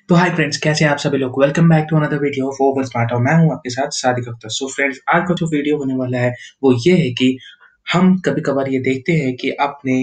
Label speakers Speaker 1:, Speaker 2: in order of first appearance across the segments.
Speaker 1: तो hi friends, कैसे हैं आप सभी लोग। Welcome back to another video of over smart और मैं हूं आपके साथ सादिक अख्तर। सो फ्रेंड्स, आज का जो वीडियो होने वाला है वो ये है कि हम कभी कभार ये देखते हैं कि अपने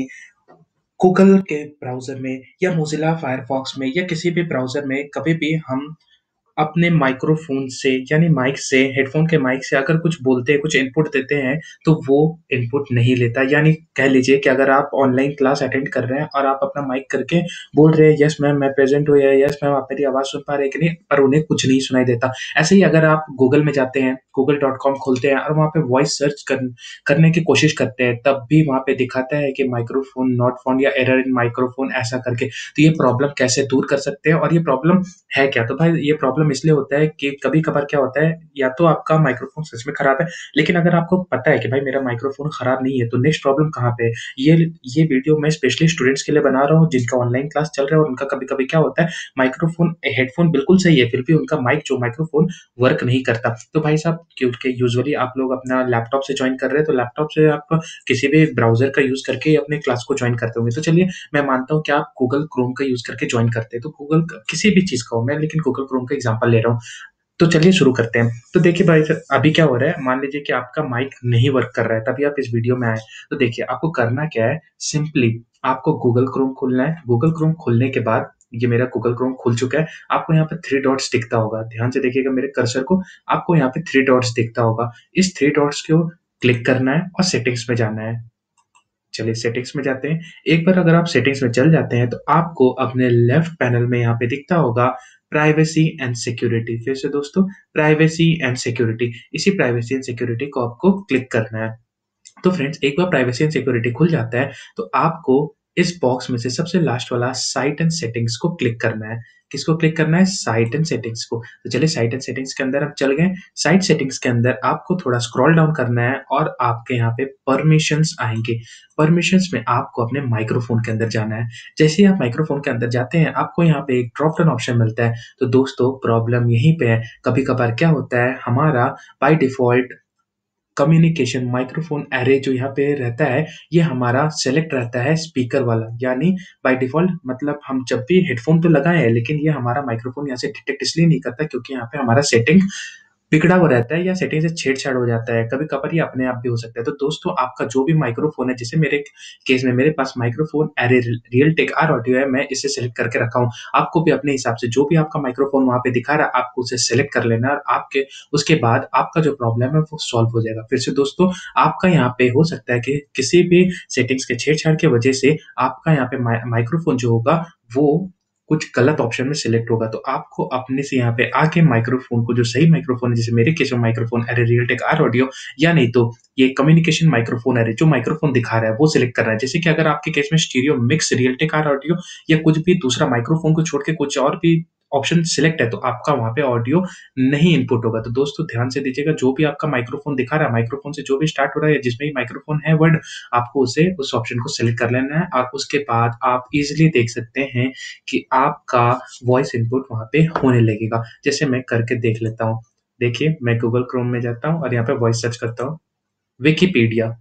Speaker 1: गूगल के ब्राउज़र में या मोज़िला फायरफॉक्स में या किसी भी ब्राउज़र में कभी भी हम अपने माइक्रोफ़ोन से यानी माइक से, हेडफ़ोन के माइक से अगर कुछ बोलते हैं, कुछ इनपुट देते हैं, तो वो इनपुट नहीं लेता। यानी कह लीजिए कि अगर आप ऑनलाइन क्लास अटेंड कर रहे हैं और आप अपना माइक करके बोल रहे हैं, "यस मैम, मैं प्रेज़ेंट हूँ" या "यस मैम, आप मेरी आवाज़ सुन पा रहे हैं कि नहीं?" पर उन्हें कुछ नहीं सुनाई देता। ऐसे ही अगर आप गूगल में जाते हैं, google.com खोलते हैं और वहाँ पे वॉइस सर्च करने की कोशिश करते हैं, तब भी वहाँ पे दिखाता है कि माइक्रोफ़ोन नॉट फाउंड या एरर इन माइक्रोफ़ोन ऐसा करके। तो ये प्रॉब्लम कैसे दूर कर सकते हैं और ये प्रॉब्लम है क्या? तो भाई ये प्रॉब्लम इसलिए होता है कि कभी-कभार क्या होता है, या तो आपका माइक्रोफ़ोन सच में खराब है, लेकिन अगर आपको पता है कि भाई मेरा माइक्रोफ़ोन खराब नहीं है, तो नेक्स्ट प्रॉब्लम कहाँ पे है? ये ये वीडियो मैं स्पेशली स्टूडेंट्स के लिए बना रहा हूँ जिनका ऑनलाइन क्लास चल रहा है और उनका कभी-कभी क्या होता है, माइक्रोफ़ोन हेडफ़ोन बिल्कुल सही है, फिर भी उनका माइक जो माइक्रोफ़ोन वर्क नहीं करता। तो भाई साहब, क्योंकि यूजुअली आप लोग अपना लैपटॉप से जॉइन कर रहे हैं, तो लैपटॉप से आप किसी भी ब्राउज़र का यूज़ करके अपने क्लास को जॉइन करते होंगे। तो चलिए, मैं मानता हूँ कि आप गूगल क्रोम का यूज़ करके जॉइन करते हैं, तो गूगल क किसी भी चीज़ का हो, मैं लेकिन गूगल क्रोम का एग्ज़ाम्पल ले रहा हूँ। तो चलिए शुरू करते हैं। तो देखिए भाई अभी क्या हो रहा है, मान लीजिए कि आपका माइक नहीं वर्क कर रहा है, तभी आप इस वीडियो में आए। तो देखिए, आपको करना क्या है, सिंपली आपको गूगल क्रोम खोलना है। गूगल क्रोम खोलने के बाद, ये मेरा गूगल क्रोम खुल चुका है। आपको यहाँ पे 3 डॉट्स दिखता होगा। ध्यान से देखिएगा मेरे कर्सर को, आपको यहाँ पे 3 डॉट्स दिखता होगा। इस 3 डॉट्स को क्लिक करना है और सेटिंग्स में जाना है। चलिए सेटिंग्स में जाते हैं। एक बार अगर आप सेटिंग्स में चल जाते हैं, तो आपको अपने लेफ्ट पैनल में यहाँ पे दिखता होगा प्राइवेसी एंड सिक्योरिटी। फिर से दोस्तों, प्राइवेसी एंड सिक्योरिटी। इसी प्राइवेसी एंड सिक्योरिटी को आपको क्लिक करना है। तो फ्रेंड्स, एक बार प्राइवेसी एंड सिक्योरिटी खुल जाता है, तो आपको इस बॉक्स में से सबसे लास्ट वाला साइट एंड सेटिंग्स को क्लिक करना है। किसको क्लिक करना है? साइट एंड सेटिंग्स को। तो चलिए साइट एंड सेटिंग्स के अंदर हम चल गए। साइट सेटिंग्स के अंदर आपको थोड़ा स्क्रॉल डाउन करना है और आपके यहाँ पे परमिशंस आएँगे। परमिशंस में आपको अपने माइक्रोफ़ोन के अंदर जाना है। जैसे ही आप माइक्रोफ़ोन के अंदर जाते हैं, आपको यहाँ पे एक ड्रॉप डाउन ऑप्शन मिलता है। तो दोस्तों, प्रॉब्लम यहीं पे है। कभी-कभार क्या होता है, हमारा by default communication microphone array जो यहाँ पे रहता है, ये हमारा सेलेक्ट रहता है स्पीकर वाला। यानी बाय डिफ़ॉल्ट, मतलब हम जब भी हेडफ़ोन तो लगाए हैं, लेकिन ये हमारा माइक्रोफ़ोन यहाँ से डिटेक्ट इसलिए नहीं करता क्योंकि यहाँ पे हमारा सेटिंग बिगड़ा हुआ रहता है या सेटिंग से छेड़-छाड़ हो जाता है। कभी-कभार ये अपने आप भी हो सकता है। तो दोस्तों, आपका जो भी माइक्रोफ़ोन है, जैसे मेरे केस में मेरे पास microphone array Realtek R audio है, मैं इसे सेलेक्ट करके रखा हूँ। आपको भी अपने हिसाब से जो भी आपका माइक्रोफ़ोन वहाँ पे दिखा रहा है, आपको उसे सेलेक्ट कर लेना है और आपके उसके बाद आपका जो प्रॉब्लम है वो सॉल्व हो जाएगा। फिर से दोस्तों, आपका यहाँ पे हो सकता है कि किसी भी सेटिंग्स के छेड़-छाड़ की वजह से आपका यहाँ पे माइक्रोफ़ोन जो होगा, वो कुछ गलत ऑप्शन में सिलेक्ट होगा। तो आपको अपने से यहाँ पे आके माइक्रोफ़ोन को, जो सही माइक्रोफ़ोन है, जैसे मेरे केस में माइक्रोफ़ोन अरे रियलटेक आर ऑडियो, या नहीं तो ये कम्युनिकेशन माइक्रोफ़ोन अरे जो माइक्रोफ़ोन दिखा रहा है वो सिलेक्ट करना है। जैसे कि अगर आपके केस में stereo mix Realtek R audio या कुछ भी दूसरा माइक्रोफ़ोन को छोड़ के कुछ और भी ऑप्शन सिलेक्ट है, तो आपका वहाँ पे ऑडियो नहीं इनपुट होगा। तो दोस्तों ध्यान से दीजिएगा, जो भी आपका माइक्रोफ़ोन दिखा रहा है, माइक्रोफ़ोन से जो भी स्टार्ट हो रहा है, जिसमें भी माइक्रोफ़ोन है वर्ड, आपको उसे उस ऑप्शन को सिलेक्ट कर लेना है और उसके बाद आप ईज़िली देख सकते हैं कि आपका वॉइस इनपुट वहाँ पे होने लगेगा। जैसे मैं करके देख लेता हूँ। देखिए, मैं गूगल क्रोम में जाता हूँ और यहाँ पे वॉइस सर्च करता हूँ, विकिपीडिया।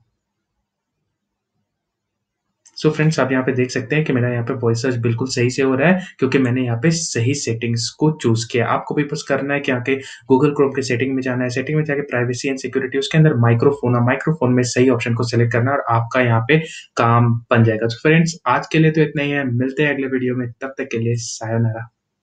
Speaker 1: सो फ्रेंड्स, आप यहाँ पे देख सकते हैं कि मेरा यहाँ पे वॉइस सर्च बिल्कुल सही से हो रहा है क्योंकि मैंने यहाँ पे सही सेटिंग्स को चूज़ किया। आपको भी बस करना है कि आके गूगल क्रोम के सेटिंग में जाना है, सेटिंग में जाके प्राइवेसी एंड सिक्योरिटी, उसके अंदर माइक्रोफ़ोन और माइक्रोफ़ोन में सही ऑप्शन को सेलेक्ट करना है और आपका यहाँ पे काम बन जाएगा। तो फ्रेंड्स, आज के लिए तो इतना ही है। मिलते हैं अगले वीडियो में, तब तक के लिए सायोनारा।